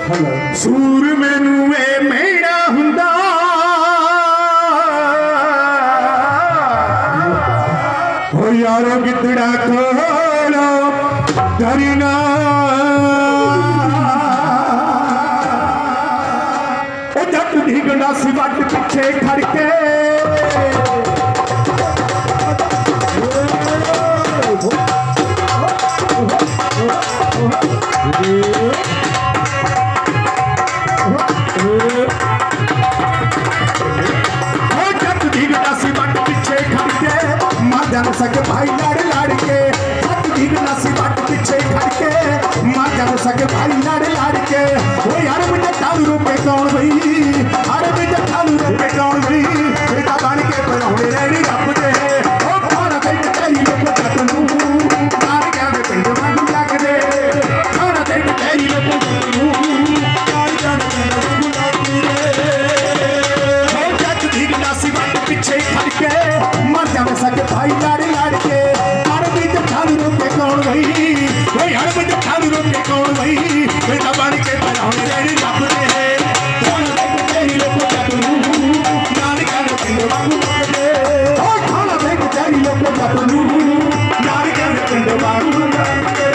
सूर मैनू ए मेड़ा हुंदा हो यारो गिदड़ा कोलो डरना ओ जट दी गंडासी वट पिछे खड़ के सके भाई लड़ लड़ के हट दी नसी बट पीछे खड़ के मार जा सके भाई लड़ लड़ के ओ यार मुझे चालू रोके कौन भई अरे मुझे चालू रोके कौन भई बेटा बन के पढ़ाउने रहनी रब दे ओ खाना दे के तेरी लोग जट नू मार के आवे पिंड वांगू लग दे खाना दे के तेरी लोग जट नू मार के आवे पिंड वांगू लग दे ओ जट दी नसी बट पीछे खड़ के मार जा सके भाई लड़ लड़ के अरे मुझे चालू रोके कौन भई ओ यार मुझे चालू रोके कौन भई बेटा बन के पढ़ाउने रहनी रब दे खाना दे के तेरी लोग जट नू मार के आवे पिंड वांगू लग दे ओ खाना दे के तेरी लोग जट नू मार के आवे पिंड वांगू लग दे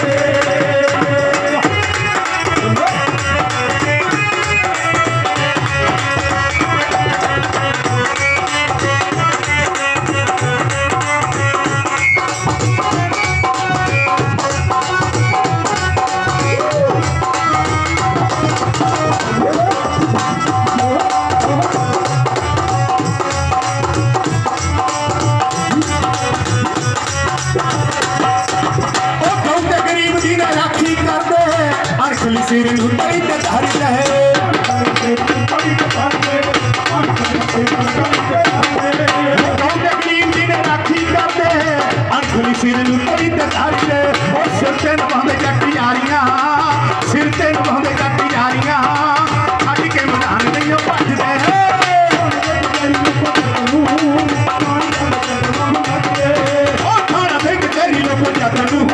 सिर लुटाई ते धर रहे गरीब जी ने राखी कर दे अखली सिर लुटाई ते धर दे और सिर ते नभांदे जट यारियां सिर ते नभांदे जट यारियां छड्ड के मैदान नहीं भजदे ओ खाना दे के तेरी लोग जट नू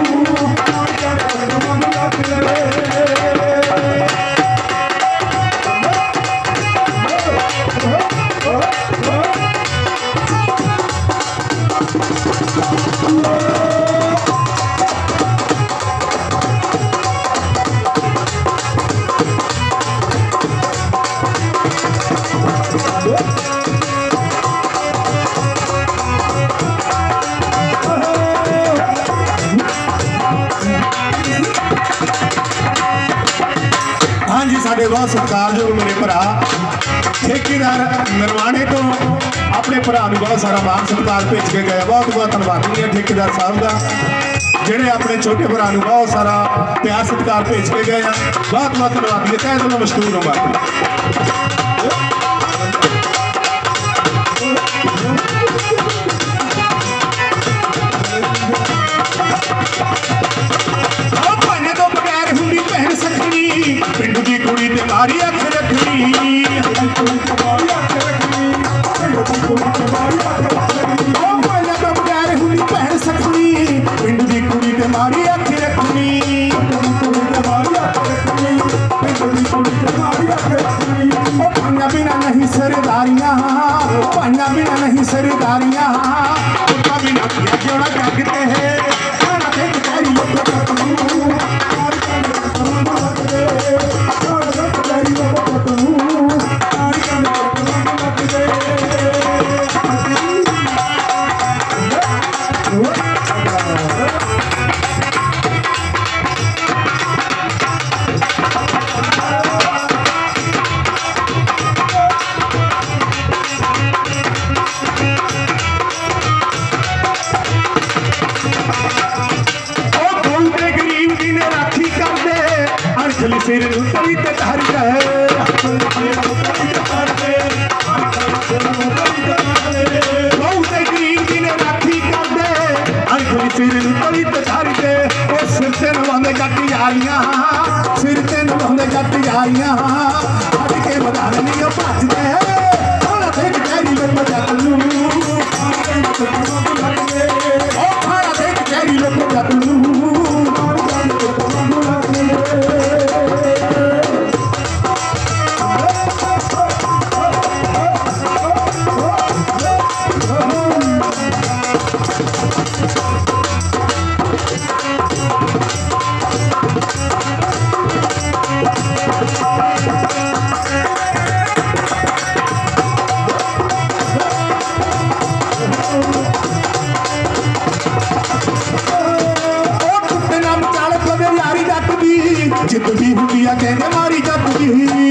साडे बहुत सत्कारयोग मेरे भरा ठेकेदार नरवाणे तो अपने भरा बहुत सारा मान सत्कार भेज के गए बहुत बहुत धन्यवादी है ठेकेदार साहब का जेडे अपने छोटे भरा बहुत सारा प्यार सत्कार भेज के गए बहुत बहुत धन्यवादी है तय दिलों मशहूर हो बाकी पिंडू की कुड़ी ते मारी अख रखनी भैन सखनी पिंडू की कुड़ी ते मारी अख रखनी भाइया बिना नहीं सरदारियां भाइया बिना नहीं सरदारियां बिना क्यों ना जागते हैं सिर लुटाई ते धर गए बहुत गरीब जी ने राखी कर दे अखली सिर लुटाई ते धर दे ओ सिर ते नवांदे जट यारियां सिर ते नवांदे जट यारियां हट के मैदान नहीं भजदे खाना दे के तेरी लोग जट नू ओ खाना दे के तेरी लोग जट नू ਹੁੰਦੀ ਆ ਕਹਿੰਦੇ ਮਾਰੀ ਜੱਟ ਦੀ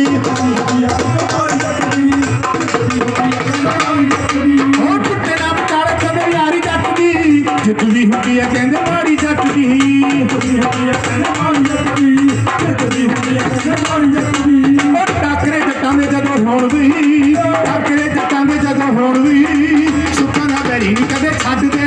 ਉਹ ਟੁੱਟੇ ਨਾ ਵਿਚਾਲੇ ਕਦੇ ਯਾਰੀ ਜੱਟ ਦੀ ਜਿੱਤਦੀ ਹੁੰਦੀ ਆ ਕਹਿੰਦੇ ਮਾਰੀ ਜੱਟ ਦੀ ਉਹ ਟਾਕਰੇ ਜੱਟਾਂ ਦੇ ਜਦੋਂ ਹੋਣ ਵੀ ਟਾਕਰੇ ਜੱਟਾਂ ਦੇ ਜਦੋਂ ਹੋਣ ਵੀ ਸੁੱਖਾਂ ਦਾ ਬੈਰੀ ਨਹੀਂ ਕਦੇ ਛੱਡਦੇ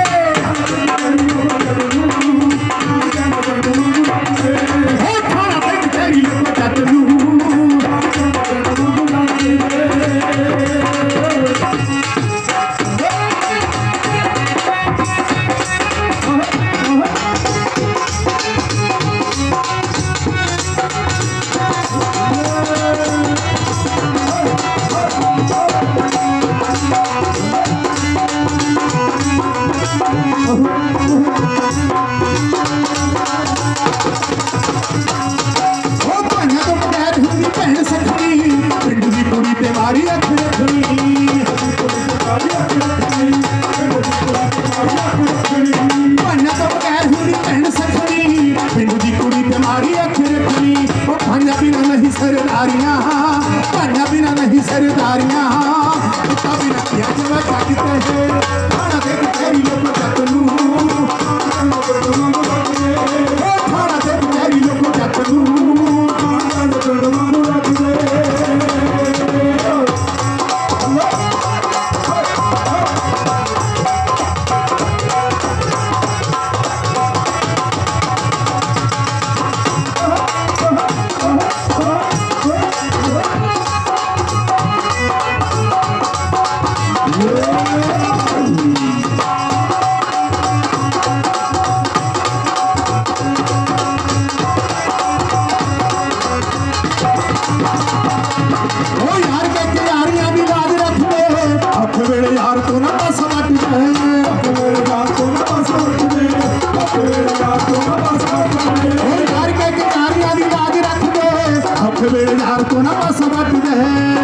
बिना नहीं सरदारियां बिना किया जब जागते हैं खाना देख तेरी लोग जतनू खाना देख तेरी लोग जतनू यार तो ना बस बट जाए यार तो ना बस बट जाए यार तो ना बस बट जाए यार के किनारियां दी याद रख दे यार तो ना बस बट जाए